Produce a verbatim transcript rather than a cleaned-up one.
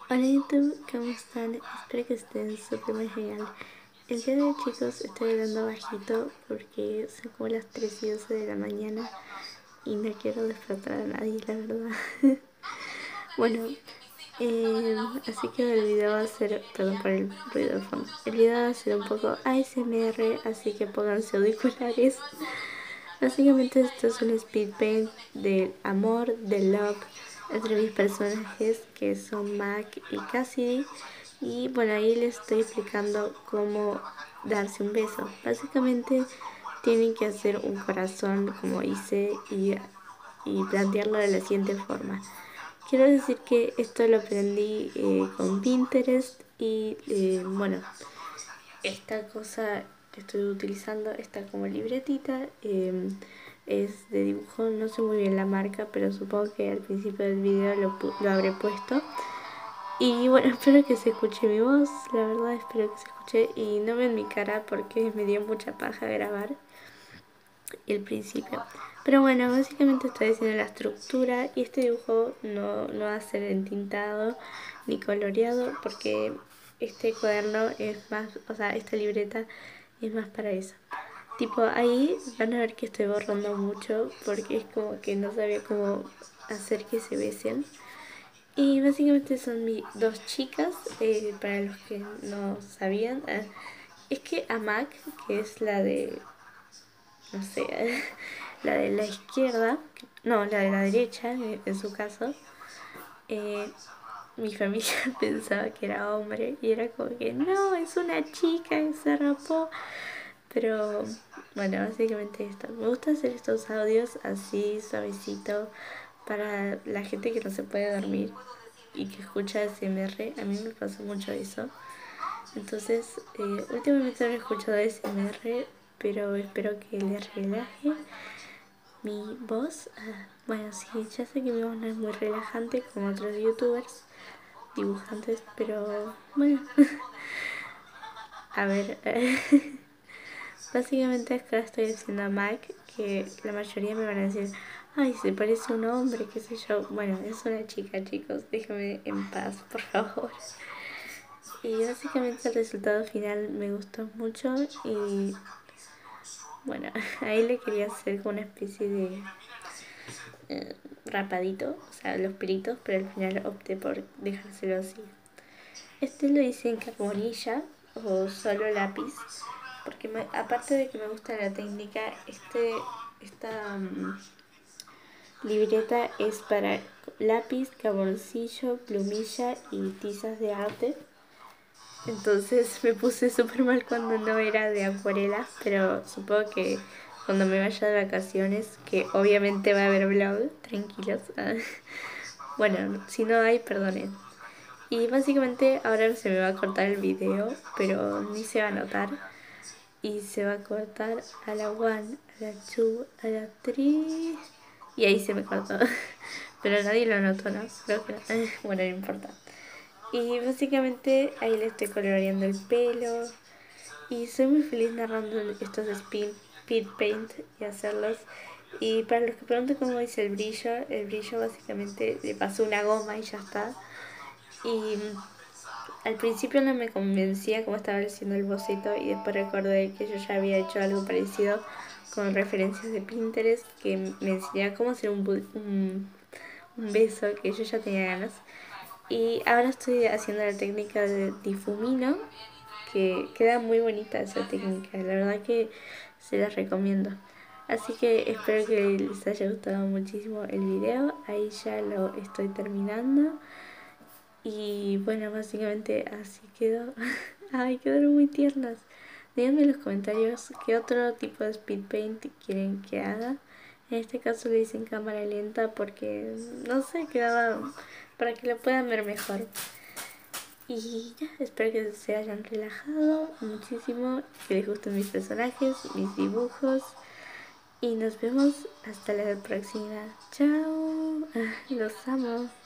Hola YouTube, ¿cómo están? Espero que estén súper muy genial. El día de hoy, chicos, estoy hablando bajito porque son como las tres y doce de la mañana y no quiero despertar a nadie, la verdad. Bueno, eh, así que el video va a ser, perdón por el ruido de fondo, el video va a ser un poco A S M R, así que pónganse auriculares. Básicamente esto es un speed paint del amor, del love entre mis personajes que son Mac y Cassidy. Y bueno, ahí les estoy explicando cómo darse un beso. Básicamente tienen que hacer un corazón como hice y, y plantearlo de la siguiente forma. Quiero decir que esto lo aprendí eh, con Pinterest y eh, bueno, esta cosa que estoy utilizando, esta como libretita, eh, es de dibujo, no sé muy bien la marca, pero supongo que al principio del video lo, lo habré puesto. Y bueno, espero que se escuche mi voz, la verdad espero que se escuche y no ven mi cara porque me dio mucha paja grabar el principio. Pero bueno, básicamente estoy haciendo la estructura y este dibujo no, no va a ser entintado ni coloreado porque este cuaderno es más, o sea, esta libreta es más para eso. Tipo, ahí van a ver que estoy borrando mucho porque es como que no sabía cómo hacer que se besen. Y básicamente son mis dos chicas, eh, para los que no sabían. Eh, es que a Mac, que es la de, no sé, la de la izquierda, no, la de la derecha, en, en su caso, eh, mi familia pensaba que era hombre y era como que no, es una chica que se rapó. Pero bueno, básicamente esto. Me gusta hacer estos audios así suavecito para la gente que no se puede dormir y que escucha A S M R. A mí me pasa mucho eso. Entonces, eh, últimamente no he escuchado A S M R, pero espero que les relaje mi voz. Ah, bueno, sí, ya sé que mi voz no es muy relajante como otros youtubers, dibujantes, pero bueno, a ver. Básicamente acá estoy haciendo a Mac, que la mayoría me van a decir, ay, se parece a un hombre, qué sé yo. Bueno, es una chica, chicos, déjame en paz, por favor. Y básicamente el resultado final me gustó mucho y bueno, ahí le quería hacer como una especie de eh, rapadito, o sea, los pelitos, pero al final opté por dejárselo así. Este lo hice en carbonilla o solo lápiz, porque me, aparte de que me gusta la técnica, este, esta um, libreta es para lápiz, carboncillo, plumilla y tizas de arte. Entonces me puse súper mal cuando no era de acuarela, pero supongo que cuando me vaya de vacaciones, que obviamente va a haber vlog, tranquilos. Bueno, si no hay, perdonen. Y básicamente ahora se me va a cortar el video, pero ni se va a notar. Y se va a cortar a la one, a la two, a la three. Y ahí se me cortó. Pero nadie lo notó, ¿no? Creo que no. Bueno, no importa. Y básicamente ahí le estoy coloreando el pelo. Y soy muy feliz narrando estos speed, speed paint y hacerlos. Y para los que preguntan cómo hice el brillo, el brillo básicamente le pasó una goma y ya está. Y al principio no me convencía cómo estaba haciendo el boceto y después recordé que yo ya había hecho algo parecido con referencias de Pinterest que me enseñaba cómo hacer un, un, un beso que yo ya tenía ganas. Y ahora estoy haciendo la técnica de difumino, que queda muy bonita esa técnica, la verdad que se la recomiendo. Así que espero que les haya gustado muchísimo el video, ahí ya lo estoy terminando. Y bueno, básicamente así quedó. Ay, quedaron muy tiernas. Díganme en los comentarios qué otro tipo de speed paint quieren que haga. En este caso le hice en cámara lenta porque no sé, quedaba para que lo puedan ver mejor. Y ya, espero que se hayan relajado muchísimo, que les gusten mis personajes, mis dibujos. Y nos vemos hasta la próxima. Chao, los amo.